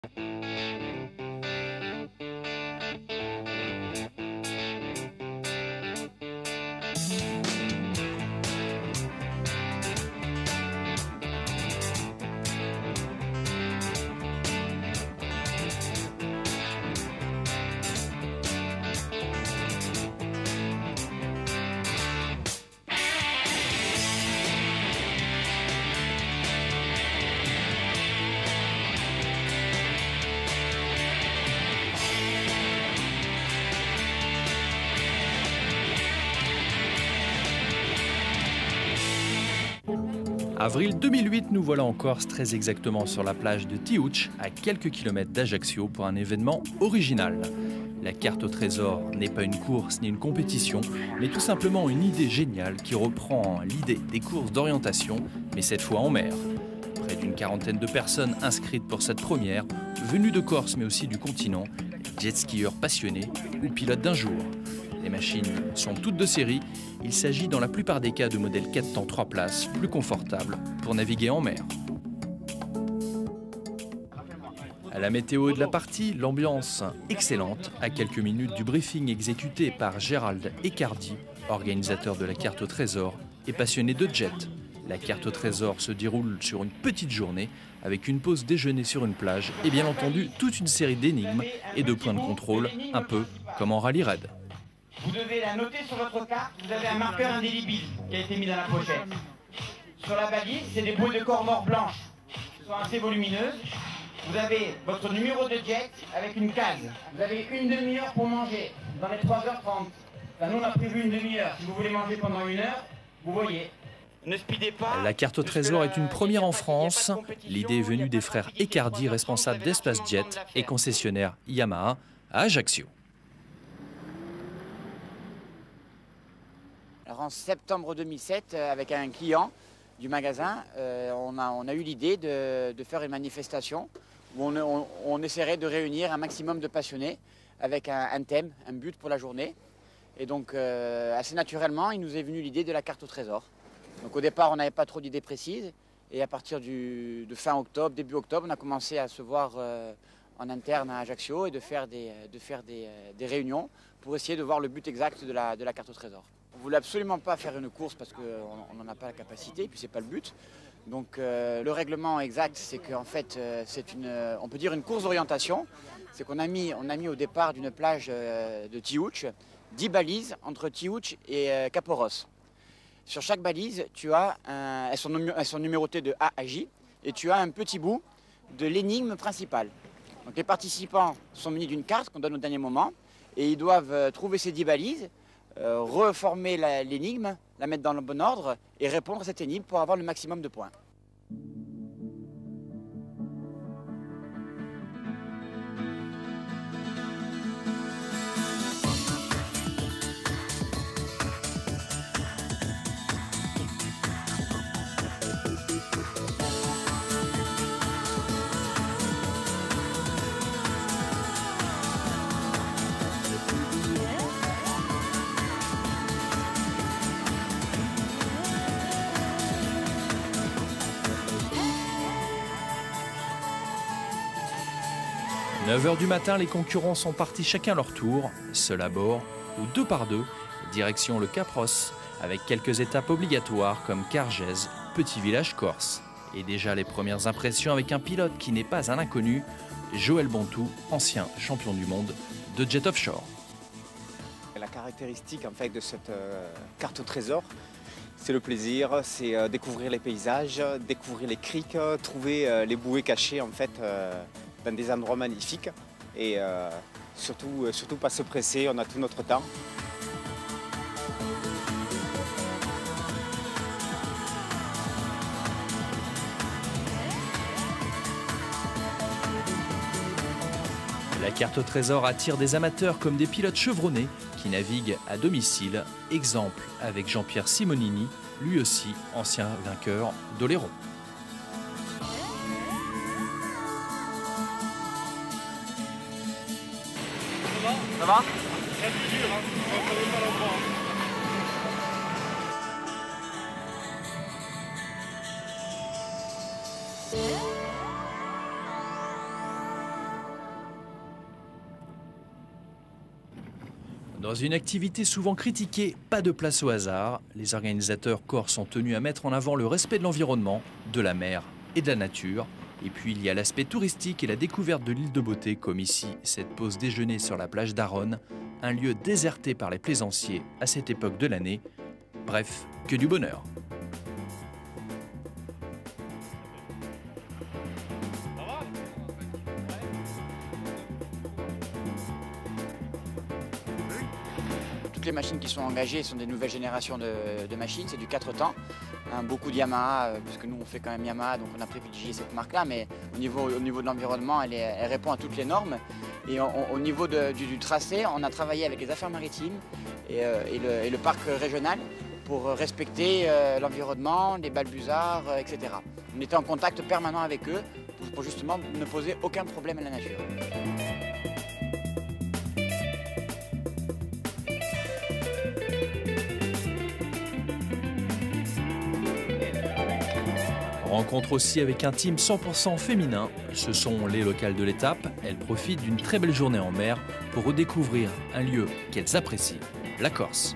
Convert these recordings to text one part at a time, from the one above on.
Avril 2008, nous voilà en Corse, très exactement sur la plage de Tiouch, à quelques kilomètres d'Ajaccio, pour un événement original. La carte au trésor n'est pas une course ni une compétition, mais tout simplement une idée géniale qui reprend l'idée des courses d'orientation, mais cette fois en mer. Près d'une quarantaine de personnes inscrites pour cette première, venues de Corse mais aussi du continent, jet skieurs passionnés ou pilotes d'un jour. Les machines sont toutes de série. Il s'agit dans la plupart des cas de modèles 4 temps 3 places, plus confortables pour naviguer en mer. À la météo de la partie, l'ambiance excellente, à quelques minutes du briefing exécuté par Gérald Ecardi, organisateur de la carte au trésor et passionné de jet. La carte au trésor se déroule sur une petite journée, avec une pause déjeuner sur une plage et bien entendu toute une série d'énigmes et de points de contrôle, un peu comme en rallye raid. Vous devez la noter sur votre carte, vous avez un marqueur indélébile qui a été mis dans la pochette. Sur la balise, c'est des bouées de corps morts blanches, qui sont assez volumineuses. Vous avez votre numéro de jet avec une case. Vous avez une demi-heure pour manger, dans les 3h30. Enfin, nous, on a prévu une demi-heure. Si vous voulez manger pendant une heure, vous voyez. Ne speedez pas. La carte au trésor est une première en France. L'idée est venue des frères Ecardi, responsables d'Espace Jet et concessionnaire Yamaha à Ajaccio. Alors en septembre 2007, avec un client du magasin, on a eu l'idée de faire une manifestation où on essaierait de réunir un maximum de passionnés avec un thème, un but pour la journée. Et donc assez naturellement, il nous est venu l'idée de la carte au trésor. Donc au départ, on n'avait pas trop d'idées précises. Et à partir de fin octobre, début octobre, on a commencé à se voir en interne à Ajaccio et de faire des réunions pour essayer de voir le but exact de la carte au trésor. On ne voulait absolument pas faire une course parce qu'on n'en a pas la capacité, et puis c'est pas le but. Donc le règlement exact, c'est qu'en fait, on peut dire une course d'orientation. C'est qu'on a mis au départ d'une plage de Tiouch 10 balises entre Tiouch et Caporos. Sur chaque balise, elles sont numérotées de A à J, et tu as un petit bout de l'énigme principale. Donc les participants sont munis d'une carte qu'on donne au dernier moment, et ils doivent trouver ces 10 balises, reformer l'énigme, la mettre dans le bon ordre et répondre à cette énigme pour avoir le maximum de points. À 9h du matin, les concurrents sont partis chacun leur tour, seul à bord ou 2 par 2, direction le Cap-Ross, avec quelques étapes obligatoires comme Cargèse, petit village corse. Et déjà les premières impressions avec un pilote qui n'est pas un inconnu, Joël Bontou, ancien champion du monde de jet offshore. La caractéristique en fait de cette carte au trésor, c'est le plaisir, c'est découvrir les paysages, découvrir les criques, trouver les bouées cachées en fait dans des endroits magnifiques et surtout pas se presser, on a tout notre temps. La carte au trésor attire des amateurs comme des pilotes chevronnés qui naviguent à domicile. Exemple avec Jean-Pierre Simonini, lui aussi ancien vainqueur d'Oléron. Ça va? C'est plus dur, hein. On connaît pas l'endroit. Dans une activité souvent critiquée, pas de place au hasard. Les organisateurs corses sont tenus à mettre en avant le respect de l'environnement, de la mer et de la nature. Et puis il y a l'aspect touristique et la découverte de l'île de beauté, comme ici, cette pause déjeuner sur la plage d'Aronne, un lieu déserté par les plaisanciers à cette époque de l'année. Bref, que du bonheur. Toutes les machines qui sont engagées sont des nouvelles générations de machines, c'est du 4 temps. Hein, beaucoup de Yamaha, parce que nous on fait quand même Yamaha, donc on a privilégié cette marque-là, mais au niveau de l'environnement, elle répond à toutes les normes. Et au niveau du tracé, on a travaillé avec les affaires maritimes et le parc régional pour respecter l'environnement, les balbuzards, etc. On était en contact permanent avec eux pour justement ne poser aucun problème à la nature. Rencontre aussi avec un team 100% féminin. Ce sont les locales de l'étape. Elles profitent d'une très belle journée en mer pour redécouvrir un lieu qu'elles apprécient, la Corse.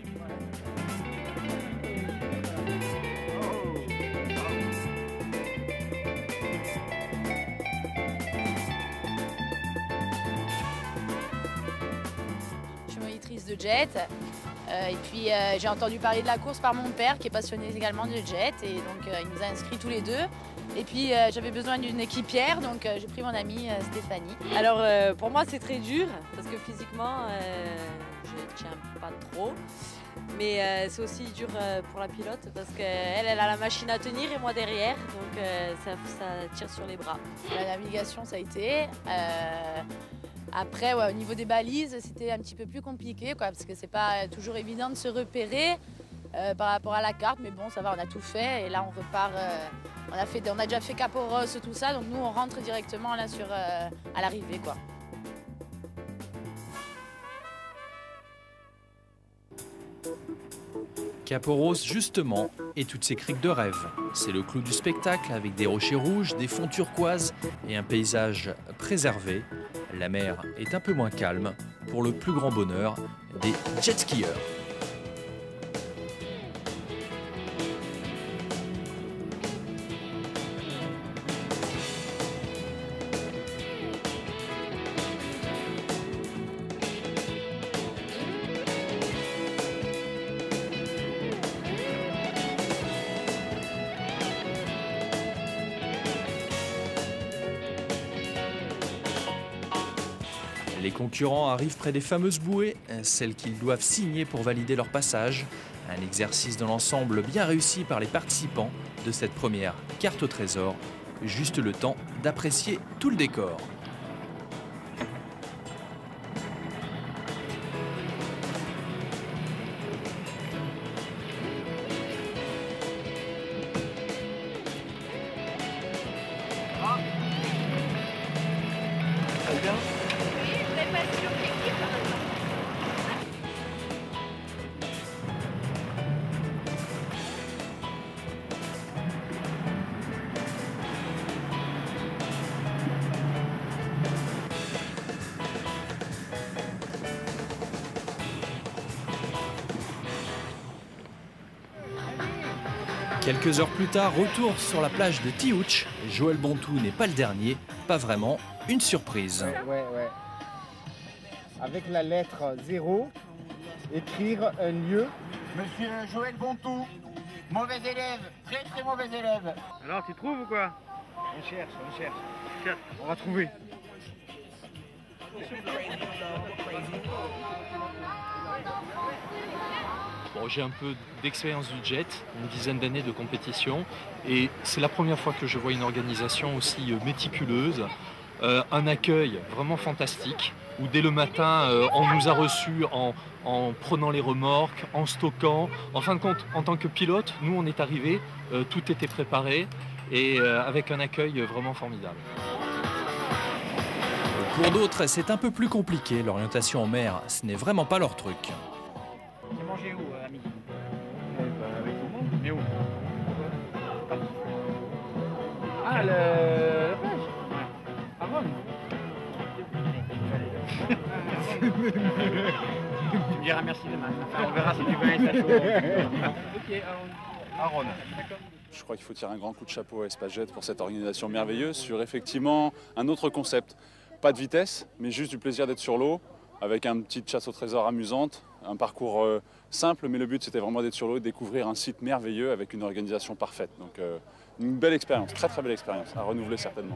Je suis monitrice de jet. Et puis j'ai entendu parler de la course par mon père qui est passionné également de jet et donc il nous a inscrits tous les deux. Et puis j'avais besoin d'une équipière donc j'ai pris mon amie Stéphanie. Alors pour moi c'est très dur parce que physiquement je ne tiens pas trop. Mais c'est aussi dur pour la pilote parce qu'elle a la machine à tenir et moi derrière donc ça tire sur les bras. La navigation ça a été. Après, ouais, au niveau des balises, c'était un petit peu plus compliqué, quoi, parce que c'est pas toujours évident de se repérer par rapport à la carte. Mais bon, ça va, on a tout fait et là on repart. On a déjà fait Cap-aux-Roses, tout ça, donc nous on rentre directement là à l'arrivée, quoi. Cap-aux-Roses, justement, et toutes ces criques de rêve. C'est le clou du spectacle avec des rochers rouges, des fonds turquoises et un paysage préservé. La mer est un peu moins calme pour le plus grand bonheur des jet-skieurs. Les concurrents arrivent près des fameuses bouées, celles qu'ils doivent signer pour valider leur passage. Un exercice dans l'ensemble bien réussi par les participants de cette première carte au trésor. Juste le temps d'apprécier tout le décor. Quelques heures plus tard, retour sur la plage de Tiouch. Joël Bontou n'est pas le dernier, pas vraiment, une surprise. Ouais. Avec la lettre 0, écrire un lieu. Monsieur Joël Bontou, mauvais élève, très très mauvais élève. Alors, tu trouves ou quoi? On cherche. On va trouver. Bon, j'ai un peu d'expérience du jet, une dizaine d'années de compétition, et c'est la première fois que je vois une organisation aussi méticuleuse, un accueil vraiment fantastique, où dès le matin, on nous a reçus en prenant les remorques, en stockant. En fin de compte, en tant que pilote, nous on est arrivés, tout était préparé, et avec un accueil vraiment formidable. Pour d'autres, c'est un peu plus compliqué. L'orientation en mer, ce n'est vraiment pas leur truc. J'ai mangé où, ami? Avec tout le monde. Mais où? Ah, la plage. À Rome. Tu me diras merci demain. Enfin, on verra si du vin et ça chaud. Ok, Aaron. Je crois qu'il faut tirer un grand coup de chapeau à EspaceJet pour cette organisation merveilleuse sur effectivement un autre concept. Pas de vitesse, mais juste du plaisir d'être sur l'eau, avec une petite chasse au trésor amusante, un parcours simple, mais le but c'était vraiment d'être sur l'eau et de découvrir un site merveilleux avec une organisation parfaite. Donc une belle expérience, très très belle expérience, à renouveler certainement.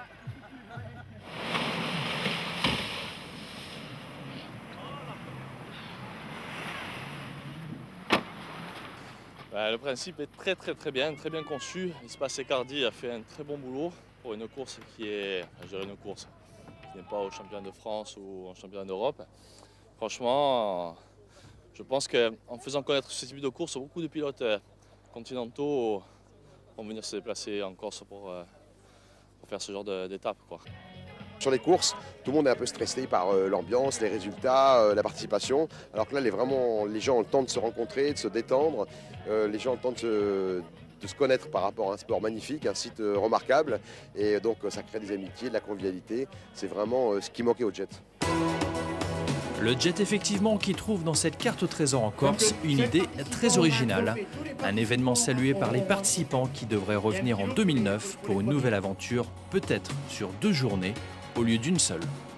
Le principe est très bien conçu. Espace Ecardi a fait un très bon boulot pour une course qui est, une course qui n'est pas au championnat de France ou au championnat d'Europe. Franchement, je pense qu'en faisant connaître ce type de course, beaucoup de pilotes continentaux vont venir se déplacer en Corse pour faire ce genre d'étape. Sur les courses, tout le monde est un peu stressé par l'ambiance, les résultats, la participation. Alors que là, les gens ont le temps de se rencontrer, de se détendre. Les gens ont le temps de se connaître par rapport à un sport magnifique, un site remarquable. Et donc ça crée des amitiés, de la convivialité. C'est vraiment ce qui manquait au jet. Le jet effectivement qui trouve dans cette carte au trésor en Corse une idée très originale. Un événement salué par les participants qui devraient revenir en 2009 pour une nouvelle aventure, peut-être sur 2 journées au lieu d'une seule.